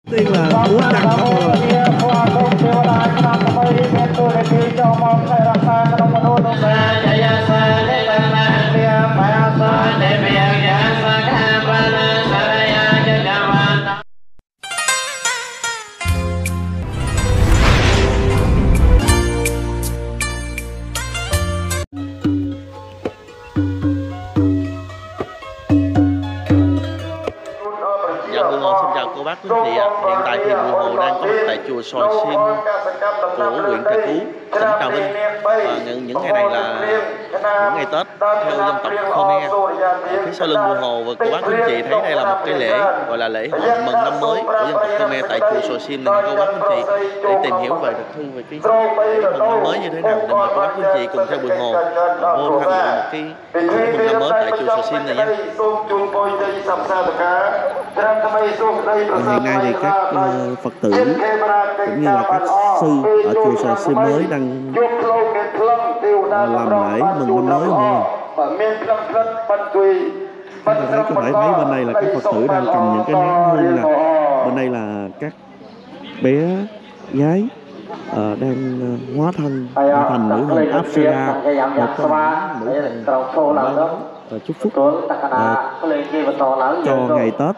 Tiên là Múa Trăng Bắc rồi. Hương Hồ xin chào cô bác quý chị ạ. Hiện tại thì Hương Hồ đang có mặt tại chùa Soi Sim của huyện Trà Cú, tỉnh Trà Vinh. Và những ngày này là những ngày Tết theo dân tộc Khmer. Ở phía sau lưng Hương Hồ và cô bác quý chị thấy đây là một cái lễ gọi là lễ hội mừng năm mới của dân tộc Khmer tại chùa Soi Sim này cô bác quý chị. Để tìm hiểu về thực hư về cái mừng năm mới như thế nào để mời cô bác quý chị cùng theo Hương Hồ vô tham dự một cái mừng năm mới tại chùa Soi Sim này nha. Hiện nay thì các Phật tử cũng như là các sư ở chùa Soi Sim mới đang làm lễ mừng năm mới không? Chúng ta có thể thấy bên đây là các Phật tử đang cầm những cái nén hương nè. Bên đây là các bé gái đang hóa thân thành nữ thần Apsara, một trong những nữ thần chúc phúc cho ngày Tết.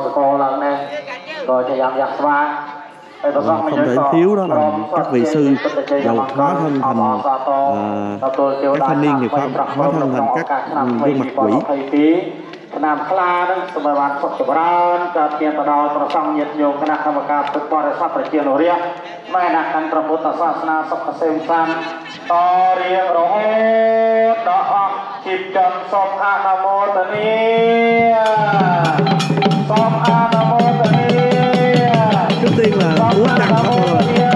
Không thể thiếu đó là các vị sư dầu hóa thân thành các thanh niên thì hóa thân thành các gương mặt quỷ. ឆ្នាំខ្លានឹងសម្រាប់សុខចម្រើនកើតមានទៅដល់ប្រសង់ញាតិញោមគណៈកម្មការពុទ្ធបរិស័ទប្រជានុរាស្ត្រម៉ែដាក់កាន់ព្រះពុទ្ធសាសនាសុខសេមសានតរៀងរហូតដល់អស់ជីវចន្ទសូមអនុមោទនាសូមអនុមោទនា Trước tiên là Múa Trăng Bắc rồi.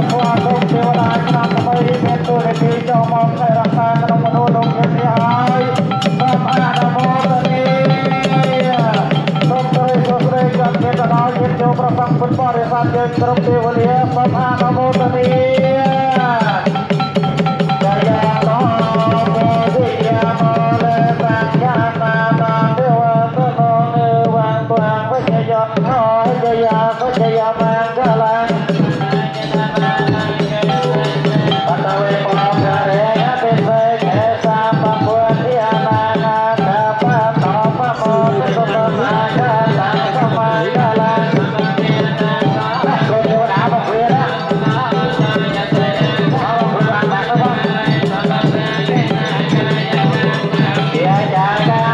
ប្រសង់ពុទ្ធបរិស័ទយើងគ្រប់ទេវលាសូមអនុមោទនាយាយាតោវិយាមលេបញ្ញាតាតាទេវតនោនេវងគងវិជ្ជយតោយាយាវិជ្ជយមង្គលាបតវេបោភរេពិសេកេសាបពុទ្ធយានានាកបតោបមោសុខមាកាតាសមកាលា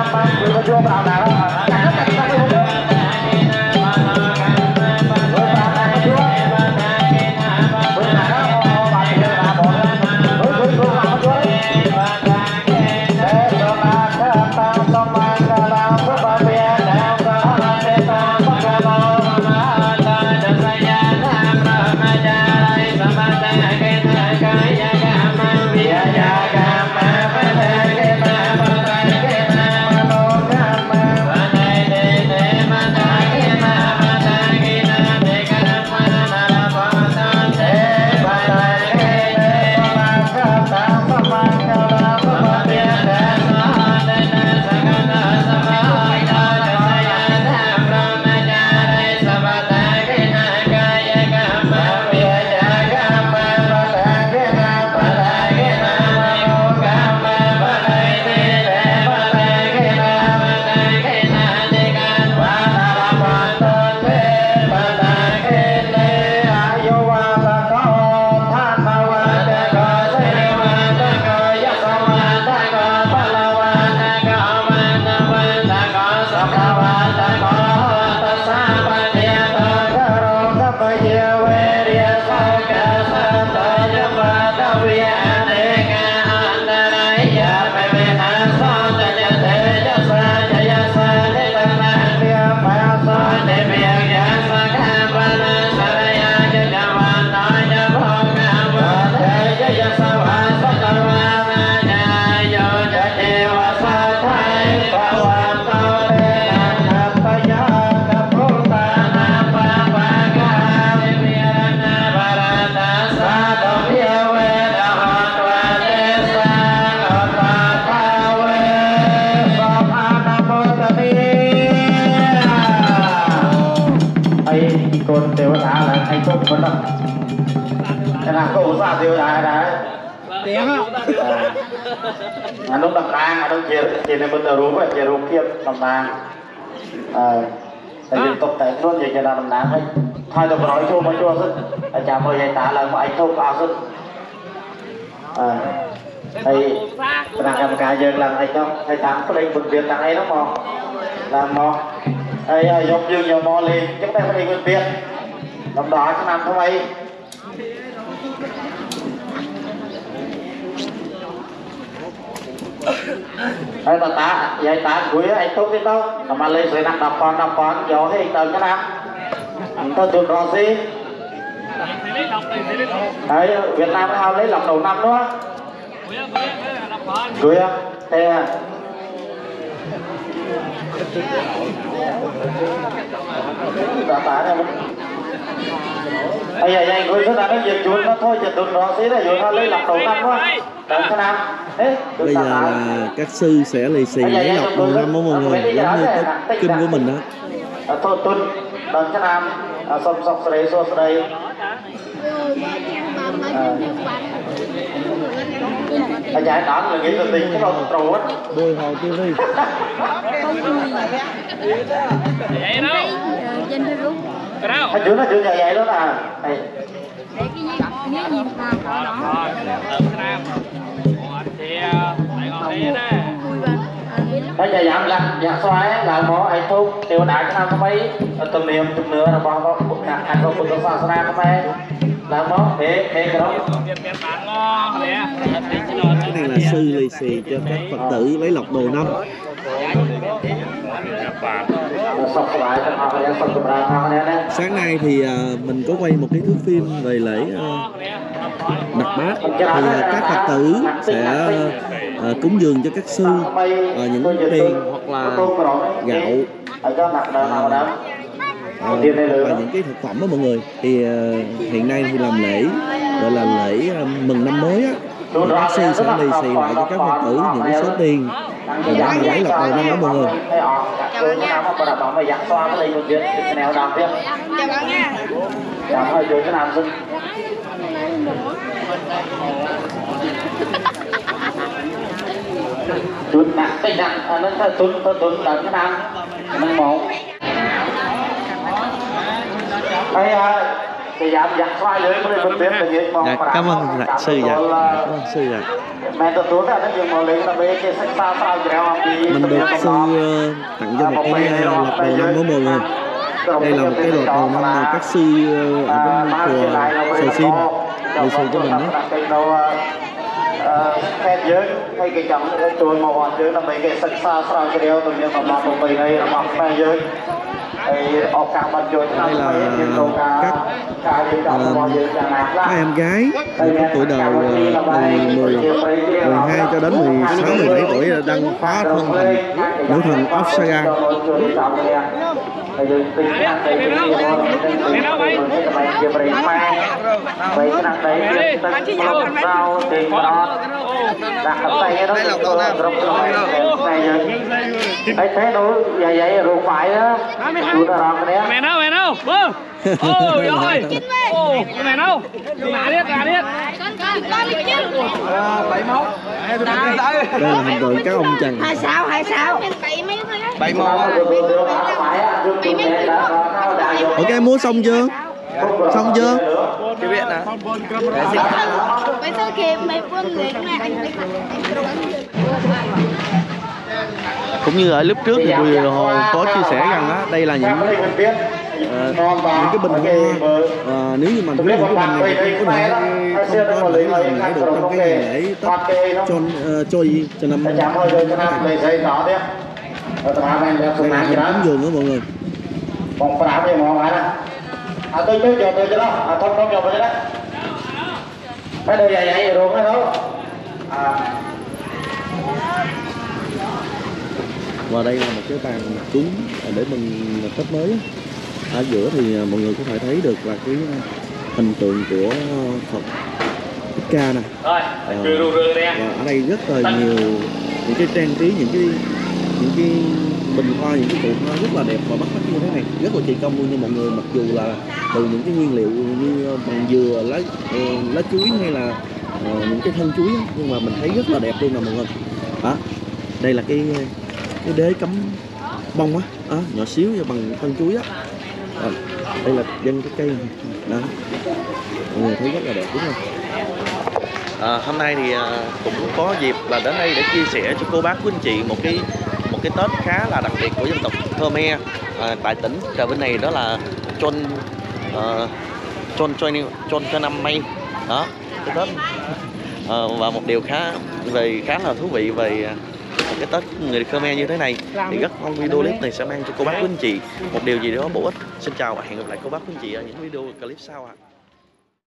Hãy subscribe cho kênh Ghiền Mì Gõ để không bỏ lỡ đá là anh tốt vẫn đâu cái nào cổ ra tiêu đá đấy tiếng á anh lúc đập đá anh lúc chia này bây giờ rú vậy chia rú kia đập đá tại vì tục tại luôn vậy cho nên đập đá phải thôi được nói chua mà chua sức anh chào mời anh ta là một anh tốt cao sức thì là làm cái giờ làm anh không thầy tám có lên bệnh viện tặng ấy nó mò làm mò đây dọc dương nhiều mò liền chúng ta phải đi bệnh viện làm đó cho làm không ấy đây là ta vậy ta cuối anh tốt đi đâu mà lên sẽ nặng đập con gió thì tầng cái nào tôi được rõ gì đấy Việt Nam nó lấy lọc đầu năm đó cuối á thế tá này bây giờ anh cuối nó việc chuột nó thôi chỉ đừng rõ xí là rồi nó lấy lọc đầu năm đó đừng cái nào bây giờ là các sư sẽ lì xì lấy lọc đầu năm đó mọi người, giống như cái kinh của mình đó. Thôi tuân đừng cái nào xong sọc đây anh giải toán là nghĩ là tính cái con trâu á đôi hồ TV vậy đó trên cái rú cái đâu anh nó chưa vậy đó là để cái gì mà có đó thì tại còn thế đó bây giờ giảm là xoay là mỏ anh thu tiêu đại cái nào mấy từng niệm từng nữa là bao có anh có một số sao ra mấy là mỏ thế cái đó cái này là sư lì xì cho các Phật tử lấy lọc đồ năm. Sáng nay thì mình có quay một cái thước phim về lễ Đặt Bát, thì các Phật tử sẽ cúng dường cho các sư những tiền hoặc là gạo và những cái thực phẩm đó mọi người. Thì hiện nay thì làm lễ gọi là lễ mừng năm mới á, các sư sẽ lì xì lại cho các Phật tử những cái số tiền để mà lấy lọc đầu năm đó mọi người. chào bạn nha chút nặng cái nặng nó phải tuấn là cái nào mình một đây thì giảm xoay lưới mới được biết là gì Cảm ơn sư dạ, cảm ơn sư dạ. mẹ tôi tuấn là nó dùng một lưới là bây giờ sách sao kéo Mình được sư tặng cho một cái lọc đầu năm của mọi người. Đây là một cái lọc đầu năm mà các sư ở bên chùa Sồi Sim lì xì cho mình đó. Khen dưới hay cái chấm cái chuồn màu vàng dưới là mấy cái sách sao cái đeo tự nhiên mà một bầy này là mặc phe dưới thì ở cả mặt chuồn đây là các em gái trong tuổi đời từ 12 cho đến 16, 17 tuổi đang phá thân thành nữ thần Apsara. Thế đâu vậy rồi phải á mẹ đâu ôi rồi mẹ đâu nã điếc Đây là hình tượng các ông chằn 26 ok, em mua xong chưa? Xong chưa? cái biết nè bây giờ kìa mấy quân người này Cũng như ở lúc trước thì Bùi Hồ có chia sẻ rằng á, đây là những cái bình hoa, nếu như mà những cái bình này thì có thể không có thể làm được trong cái ngày lễ Tết cho năm này là cúng dường đó mọi người. Còn phải làm gì mà phải nè. Tôi cho đó, không cho tôi đó. Cái đồ vậy rồi cái đó. Và đây là một cái bàn cúng để mừng Tết mới. Ở giữa thì mọi người có thể thấy được là cái hình tượng của Phật Thích Ca nè. Và ở đây rất là nhiều những cái trang trí, những cái những cái bình hoa, những cái cụm hoa rất là đẹp và bắt mắt như thế này, rất là kỳ công luôn nha mọi người. Mặc dù là từ những cái nguyên liệu như bằng dừa, lá chuối hay là những cái thân chuối á, nhưng mà mình thấy rất là đẹp luôn nè mọi người. Đó, đây là cái đế cắm bông á, nhỏ xíu bằng thân chuối á. Đây là dân cái cây đó, mọi người thấy rất là đẹp đúng không? Hôm nay thì cũng có dịp là đến đây để chia sẻ cho cô bác quý anh chị một cái Tết khá là đặc biệt của dân tộc Khmer tại tỉnh Trà Vinh này, đó là Chon cho năm May đó, cái Tết và một điều khá là thú vị về một cái Tết người Khmer như thế này thì rất mong video clip này sẽ mang cho cô bác quý anh chị một điều gì đó bổ ích. Xin chào và hẹn gặp lại cô bác quý anh chị ở những video clip sau ạ.